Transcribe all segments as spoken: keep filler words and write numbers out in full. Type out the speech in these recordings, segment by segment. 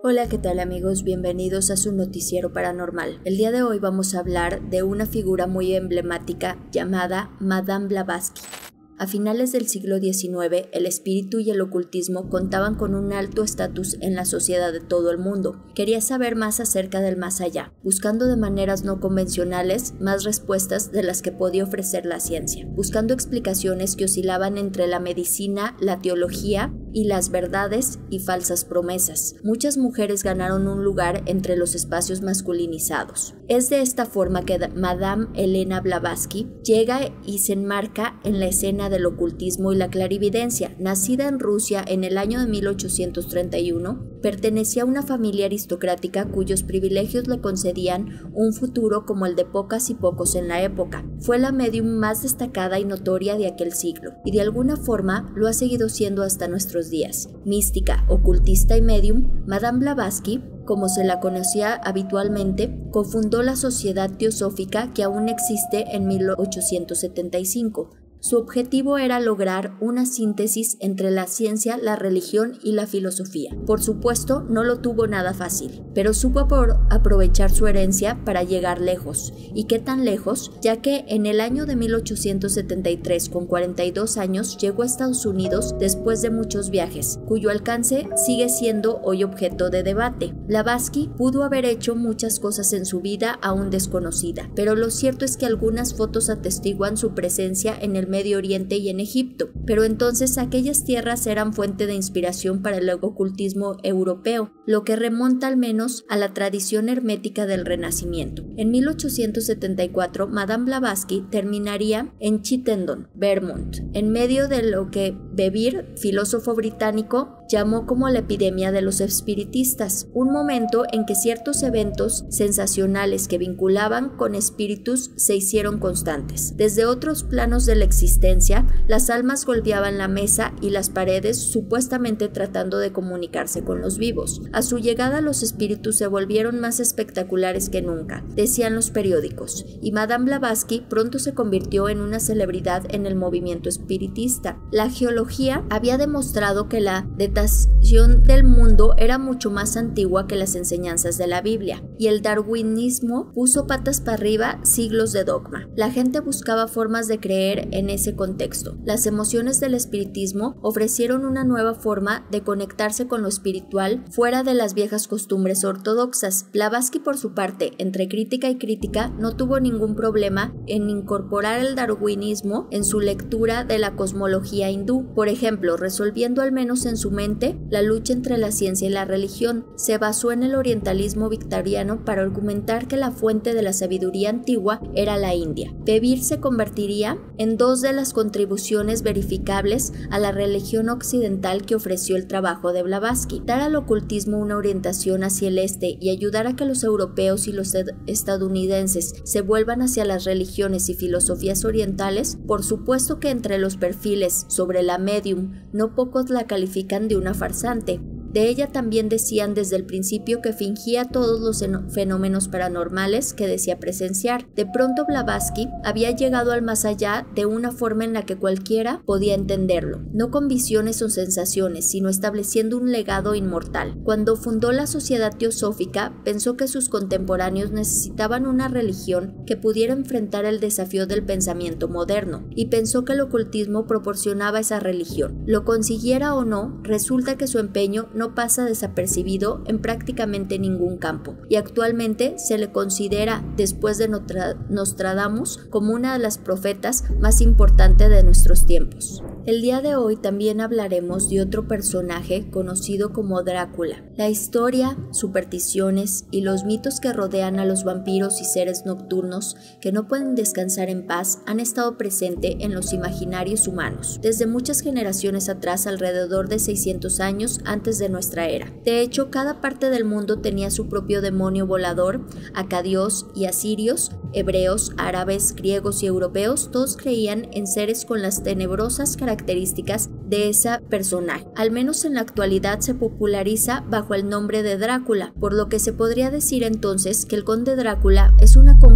Hola, ¿qué tal amigos? Bienvenidos a su noticiero paranormal. El día de hoy vamos a hablar de una figura muy emblemática llamada Madame Blavatsky. A finales del siglo diecinueve, el espíritu y el ocultismo contaban con un alto estatus en la sociedad de todo el mundo. Quería saber más acerca del más allá, buscando de maneras no convencionales más respuestas de las que podía ofrecer la ciencia, buscando explicaciones que oscilaban entre la medicina, la teología y las verdades y falsas promesas. Muchas mujeres ganaron un lugar entre los espacios masculinizados. Es de esta forma que Madame Helena Blavatsky llega y se enmarca en la escena del ocultismo y la clarividencia. Nacida en Rusia en el año de mil ochocientos treinta y uno, pertenecía a una familia aristocrática cuyos privilegios le concedían un futuro como el de pocas y pocos en la época. Fue la medium más destacada y notoria de aquel siglo, y de alguna forma lo ha seguido siendo hasta nuestros días. Mística, ocultista y medium, Madame Blavatsky, como se la conocía habitualmente, cofundó la Sociedad Teosófica que aún existe en mil ochocientos setenta y cinco. Su objetivo era lograr una síntesis entre la ciencia, la religión y la filosofía. Por supuesto, no lo tuvo nada fácil, pero supo aprovechar su herencia para llegar lejos. ¿Y qué tan lejos? Ya que en el año de mil ochocientos setenta y tres, con cuarenta y dos años, llegó a Estados Unidos después de muchos viajes, cuyo alcance sigue siendo hoy objeto de debate. Blavatsky pudo haber hecho muchas cosas en su vida aún desconocida, pero lo cierto es que algunas fotos atestiguan su presencia en el Medio Oriente y en Egipto, pero entonces aquellas tierras eran fuente de inspiración para el ocultismo europeo, lo que remonta al menos a la tradición hermética del Renacimiento. En mil ochocientos setenta y cuatro, Madame Blavatsky terminaría en Chittenden, Vermont, en medio de lo que Bevier, filósofo británico, llamó como la epidemia de los espiritistas, un momento en que ciertos eventos sensacionales que vinculaban con espíritus se hicieron constantes. Desde otros planos de la existencia, las almas golpeaban la mesa y las paredes, supuestamente tratando de comunicarse con los vivos. A su llegada, los espíritus se volvieron más espectaculares que nunca, decían los periódicos, y Madame Blavatsky pronto se convirtió en una celebridad en el movimiento espiritista. La geología había demostrado que la datación del mundo era mucho más antigua que las enseñanzas de la Biblia, y el darwinismo puso patas para arriba siglos de dogma. La gente buscaba formas de creer en ese contexto. Las emociones del espiritismo ofrecieron una nueva forma de conectarse con lo espiritual fuera de las viejas costumbres ortodoxas. Blavatsky, por su parte, entre crítica y crítica, no tuvo ningún problema en incorporar el darwinismo en su lectura de la cosmología hindú. Por ejemplo, resolviendo al menos en su mente la lucha entre la ciencia y la religión, se basó en el orientalismo victoriano para argumentar que la fuente de la sabiduría antigua era la India. Bevier se convertiría en dos de las contribuciones verificables a la religión occidental que ofreció el trabajo de Blavatsky. Dar al ocultismo una orientación hacia el este y ayudar a que los europeos y los estadounidenses se vuelvan hacia las religiones y filosofías orientales. Por supuesto que entre los perfiles sobre la medium, no pocos la califican de una farsante. De ella también decían desde el principio que fingía todos los fenómenos paranormales que decía presenciar. De pronto Blavatsky había llegado al más allá de una forma en la que cualquiera podía entenderlo, no con visiones o sensaciones, sino estableciendo un legado inmortal. Cuando fundó la Sociedad Teosófica, pensó que sus contemporáneos necesitaban una religión que pudiera enfrentar el desafío del pensamiento moderno, y pensó que el ocultismo proporcionaba esa religión. Lo consiguiera o no, resulta que su empeño no No pasa desapercibido en prácticamente ningún campo, y actualmente se le considera, después de Nostradamus, como una de las profetas más importantes de nuestros tiempos. El día de hoy también hablaremos de otro personaje conocido como Drácula. La historia, supersticiones y los mitos que rodean a los vampiros y seres nocturnos que no pueden descansar en paz han estado presentes en los imaginarios humanos desde muchas generaciones atrás, alrededor de seiscientos años antes de nuestra era. De hecho, cada parte del mundo tenía su propio demonio volador. Acadios y asirios, hebreos, árabes, griegos y europeos, todos creían en seres con las tenebrosas características de ese personaje. Al menos en la actualidad se populariza bajo el nombre de Drácula, por lo que se podría decir entonces que el conde Drácula es una conjunción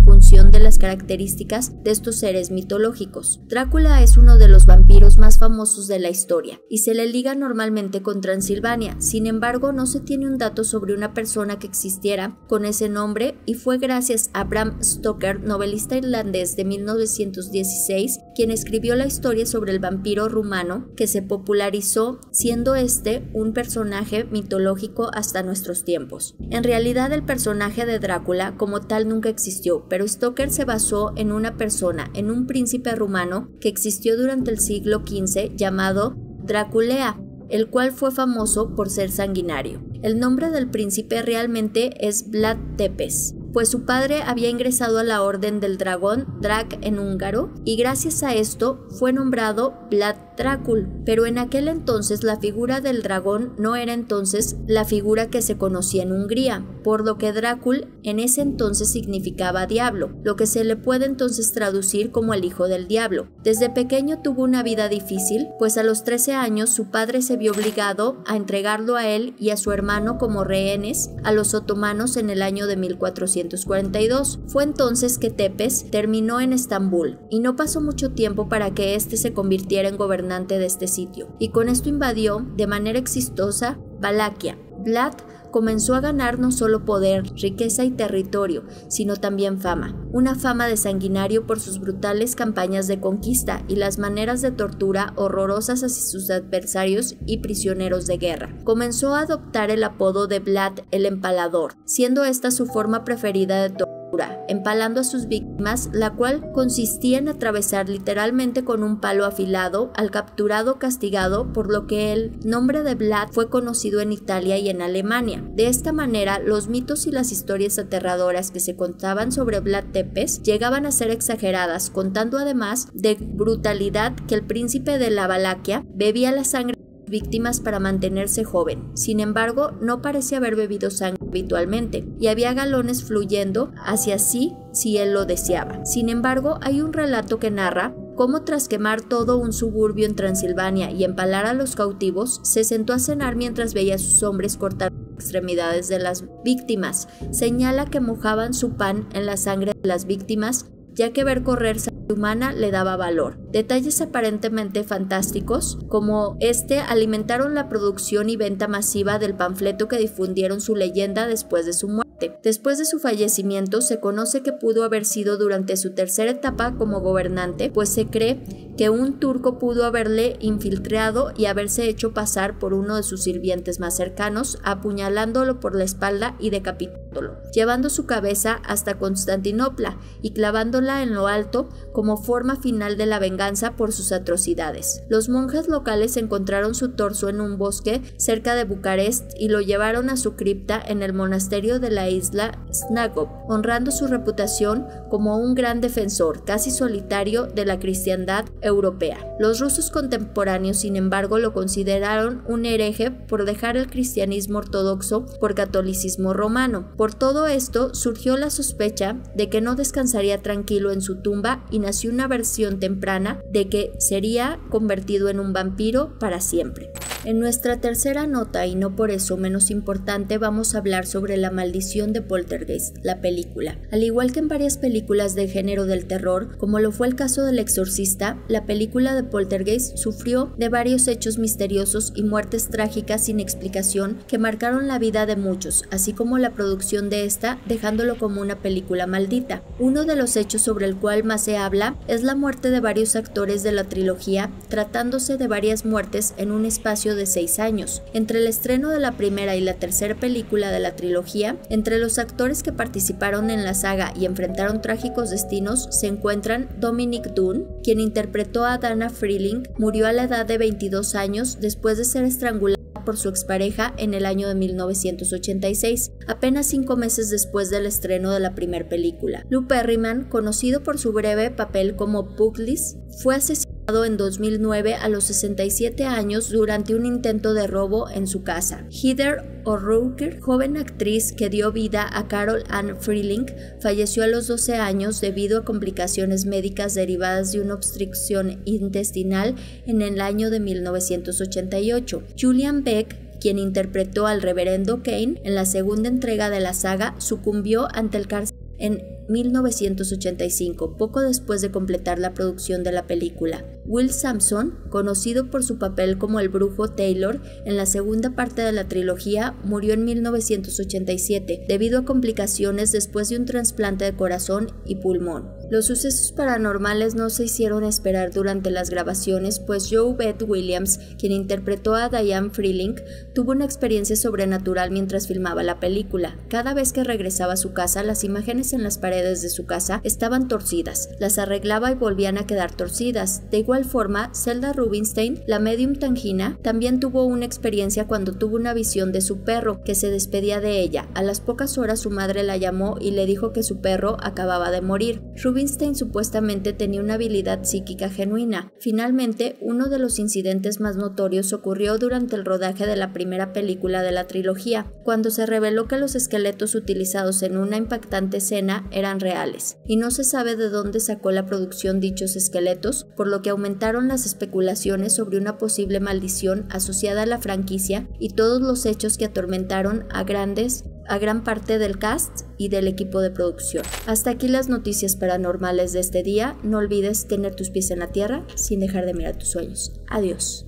descripción de las características de estos seres mitológicos. Drácula es uno de los vampiros más famosos de la historia y se le liga normalmente con Transilvania. Sin embargo, no se tiene un dato sobre una persona que existiera con ese nombre, y fue gracias a Bram Stoker, novelista irlandés de mil novecientos dieciséis, quien escribió la historia sobre el vampiro rumano, que se popularizó, siendo este un personaje mitológico hasta nuestros tiempos. En realidad, el personaje de Drácula como tal nunca existió, pero Stoker se basó en una persona, en un príncipe rumano que existió durante el siglo quince llamado Draculea, el cual fue famoso por ser sanguinario. El nombre del príncipe realmente es Vlad Tepes, pues su padre había ingresado a la Orden del Dragón, Drac en húngaro, y gracias a esto fue nombrado Vlad Drácul, pero en aquel entonces la figura del dragón no era entonces la figura que se conocía en Hungría, por lo que Drácul en ese entonces significaba diablo, lo que se le puede entonces traducir como el hijo del diablo. Desde pequeño tuvo una vida difícil, pues a los trece años su padre se vio obligado a entregarlo a él y a su hermano como rehenes a los otomanos en el año de mil cuatrocientos cuarenta y dos. Fue entonces que Tepes terminó en Estambul, y no pasó mucho tiempo para que éste se convirtiera en gobernante de este sitio, y con esto invadió de manera exitosa Valaquia. Vlad comenzó a ganar no solo poder, riqueza y territorio, sino también fama. Una fama de sanguinario por sus brutales campañas de conquista y las maneras de tortura horrorosas hacia sus adversarios y prisioneros de guerra. Comenzó a adoptar el apodo de Vlad el Empalador, siendo esta su forma preferida de tortura, empalando a sus víctimas, la cual consistía en atravesar literalmente con un palo afilado al capturado castigado, por lo que el nombre de Vlad fue conocido en Italia y en Alemania. De esta manera, los mitos y las historias aterradoras que se contaban sobre Vlad Tepes llegaban a ser exageradas, contando además de brutalidad que el príncipe de la Valaquia bebía la sangre víctimas para mantenerse joven. Sin embargo, no parece haber bebido sangre habitualmente, y había galones fluyendo hacia sí si él lo deseaba. Sin embargo, hay un relato que narra cómo tras quemar todo un suburbio en Transilvania y empalar a los cautivos, se sentó a cenar mientras veía a sus hombres cortar extremidades de las víctimas. Señala que mojaban su pan en la sangre de las víctimas, ya que ver correr sangre humana le daba valor. Detalles aparentemente fantásticos como este alimentaron la producción y venta masiva del panfleto que difundieron su leyenda después de su muerte. Después de su fallecimiento, se conoce que pudo haber sido durante su tercera etapa como gobernante, pues se cree que un turco pudo haberle infiltrado y haberse hecho pasar por uno de sus sirvientes más cercanos, apuñalándolo por la espalda y decapitándolo, llevando su cabeza hasta Constantinopla y clavándola en lo alto como forma final de la venganza por sus atrocidades. Los monjes locales encontraron su torso en un bosque cerca de Bucarest y lo llevaron a su cripta en el monasterio de la isla Snagov, honrando su reputación como un gran defensor, casi solitario, de la cristiandad europea. Los rusos contemporáneos, sin embargo, lo consideraron un hereje por dejar el cristianismo ortodoxo por catolicismo romano. Por todo esto, surgió la sospecha de que no descansaría tranquilo en su tumba y nació una versión temprana de que sería convertido en un vampiro para siempre. En nuestra tercera nota, y no por eso menos importante, vamos a hablar sobre La maldición de Poltergeist, la película. Al igual que en varias películas de género del terror, como lo fue el caso del Exorcista, la película de Poltergeist sufrió de varios hechos misteriosos y muertes trágicas sin explicación que marcaron la vida de muchos, así como la producción de esta, dejándolo como una película maldita. Uno de los hechos sobre el cual más se habla es la muerte de varios actores de la trilogía, tratándose de varias muertes en un espacio de seis años. Entre el estreno de la primera y la tercera película de la trilogía, entre los actores que participaron en la saga y enfrentaron trágicos destinos se encuentran Dominic Dunne, quien interpretó a Dana Freeling, murió a la edad de veintidós años después de ser estrangulada por su expareja en el año de mil novecientos ochenta y seis, apenas cinco meses después del estreno de la primera película. Lou Perryman, conocido por su breve papel como Puglis, fue asesinado en dos mil nueve a los sesenta y siete años durante un intento de robo en su casa. Heather O'Rourke, joven actriz que dio vida a Carol Ann Freeling, falleció a los doce años debido a complicaciones médicas derivadas de una obstrucción intestinal en el año de mil novecientos ochenta y ocho. Julian Beck, quien interpretó al reverendo Kane en la segunda entrega de la saga, sucumbió ante el cáncer en mil novecientos ochenta y cinco, poco después de completar la producción de la película. Will Sampson, conocido por su papel como el brujo Taylor en la segunda parte de la trilogía, murió en mil novecientos ochenta y siete debido a complicaciones después de un trasplante de corazón y pulmón. Los sucesos paranormales no se hicieron esperar durante las grabaciones, pues Joe Beth Williams, quien interpretó a Diane Freeling, tuvo una experiencia sobrenatural mientras filmaba la película. Cada vez que regresaba a su casa, las imágenes en las paredes de su casa estaban torcidas, las arreglaba y volvían a quedar torcidas. De igual forma, Zelda Rubinstein, la medium Tangina, también tuvo una experiencia cuando tuvo una visión de su perro, que se despedía de ella. A las pocas horas su madre la llamó y le dijo que su perro acababa de morir. Rubinstein supuestamente tenía una habilidad psíquica genuina. Finalmente, uno de los incidentes más notorios ocurrió durante el rodaje de la primera película de la trilogía, cuando se reveló que los esqueletos utilizados en una impactante escena eran reales, y no se sabe de dónde sacó la producción dichos esqueletos, por lo que aumentaron las especulaciones sobre una posible maldición asociada a la franquicia y todos los hechos que atormentaron a grandes a gran parte del cast y del equipo de producción. Hasta aquí las noticias paranormales de este día. No olvides tener tus pies en la tierra sin dejar de mirar tus sueños. Adiós.